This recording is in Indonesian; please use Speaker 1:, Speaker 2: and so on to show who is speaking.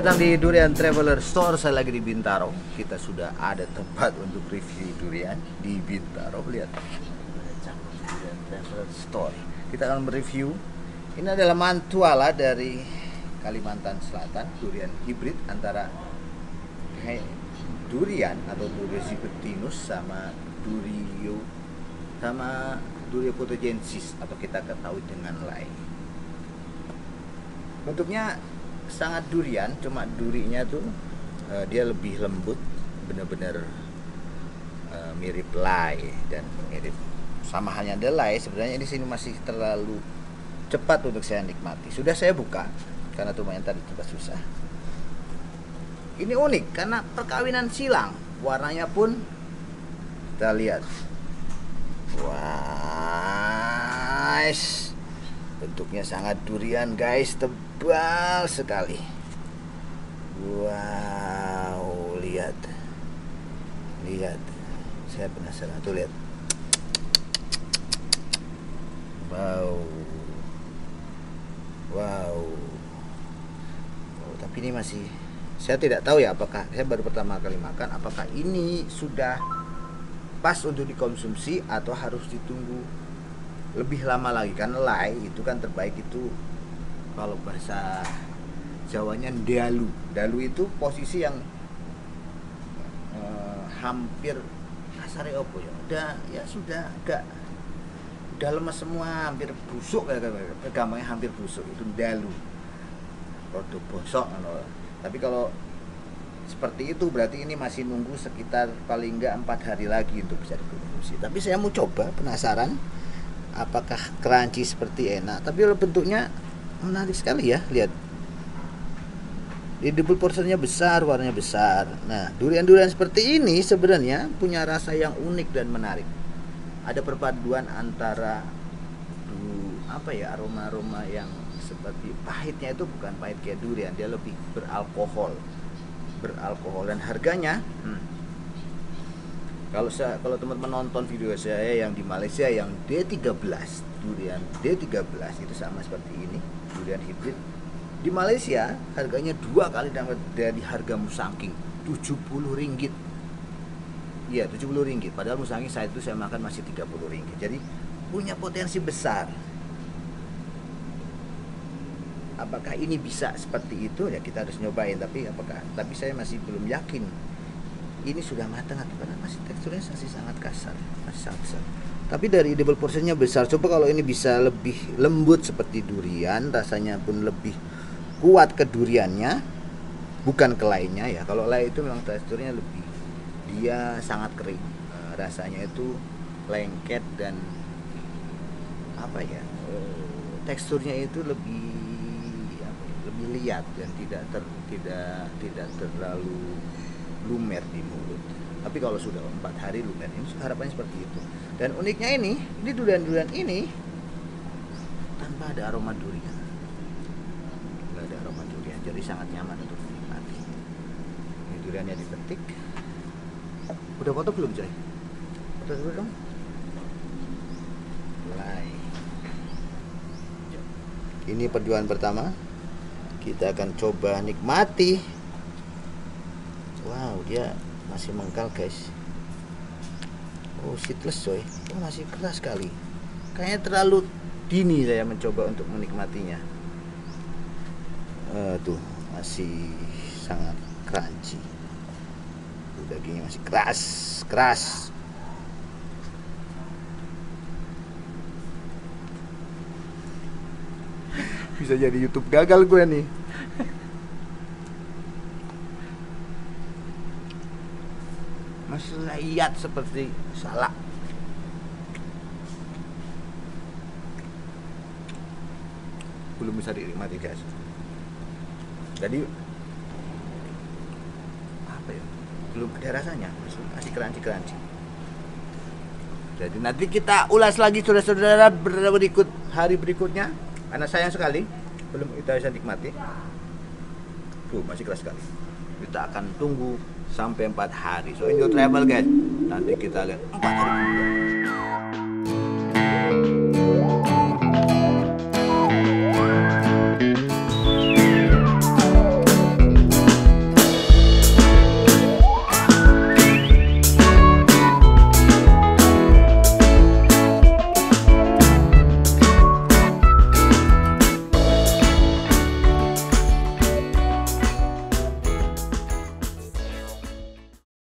Speaker 1: datang di Durian Traveler Store. Saya lagi di Bintaro. Kita sudah ada tempat untuk review durian di Bintaro. Lihat, Durian Traveler Store. Kita akan mereview. Ini adalah mantuala dari Kalimantan Selatan, durian hibrid antara durian atau Durio zibetinus sama Durio photogensis atau kita ketahui dengan lai. Bentuknya sangat durian, cuma durinya tuh dia lebih lembut, bener-bener mirip lai dan mirip sama halnya ada lai. Sebenarnya di sini masih terlalu cepat untuk saya nikmati. Sudah saya buka karena lumayan tadi coba susah. Ini unik karena perkawinan silang. Warnanya pun kita lihat. Wah, bentuknya sangat durian guys, tebal sekali. Wow, lihat. Saya penasaran tuh, lihat. Wow. Oh, tapi ini masih, saya tidak tahu ya, apakah saya baru pertama kali makan, apakah ini sudah pas untuk dikonsumsi atau harus ditunggu lebih lama lagi. Kan lai itu kan terbaik itu kalau bahasa Jawanya dalu. Dalu itu posisi yang hampir kasarnya opo ya. Sudah agak udah lemes semua, hampir busuk ya, gampangnya hampir busuk itu dalu. Produk bosok. Tapi kalau seperti itu berarti ini masih nunggu sekitar paling enggak 4 hari lagi untuk bisa dikonsumsi. Tapi saya mau coba, penasaran apakah crunchy seperti enak. Tapi kalau bentuknya menarik sekali ya, lihat. Edible portionnya besar, warnanya besar. Nah, durian-durian seperti ini sebenarnya punya rasa yang unik dan menarik. Ada perpaduan antara aroma-aroma yang seperti pahitnya itu bukan pahit kayak durian, dia lebih beralkohol dan harganya kalau teman-teman nonton video saya yang di Malaysia yang D13, durian D13 itu sama seperti ini, durian hibrid. Di Malaysia harganya 2 kali dari harga musangking, RM70. Iya, RM70. Padahal musangking saat itu saya makan masih RM30. Jadi punya potensi besar. Apakah ini bisa seperti itu ya, kita harus nyobain. Tapi saya masih belum yakin ini sudah matang atau karena masih teksturnya masih sangat kasar, masih sangat besar. Tapi dari edible portionnya besar. Coba kalau ini bisa lebih lembut seperti durian, rasanya pun lebih kuat ke duriannya, bukan ke lainnya ya. Kalau lain itu memang teksturnya lebih, dia sangat kering, rasanya itu lengket dan teksturnya itu lebih liat dan tidak terlalu lumer di mulut. Tapi kalau sudah 4 hari lumer, ini harapannya seperti itu. Dan uniknya ini durian-durian ini tanpa ada aroma durian, nggak ada aroma durian, jadi sangat nyaman untuk dinikmati. Ini duriannya dipetik. Udah foto belum coy? Foto dulu dong. Mulai. Ini perjuangan pertama. Kita akan coba nikmati. Wow, dia masih mengkal guys. Oh, seedless coy. Oh, masih keras sekali. Kayaknya terlalu dini saya mencoba untuk menikmatinya. Tuh, masih sangat crunchy. Dagingnya masih keras. Bisa jadi YouTube gagal gue nih. Masih lihat seperti salak. Belum bisa dinikmati guys. Jadi belum ada rasanya, masih crunchy. Jadi nanti kita ulas lagi saudara-saudara hari berikutnya. Karena sayang sekali belum kita bisa nikmati. Tuh, masih keras sekali. Kita akan tunggu sampai 4 hari. So enjoy travel guys. Nanti kita lihat 4 hari.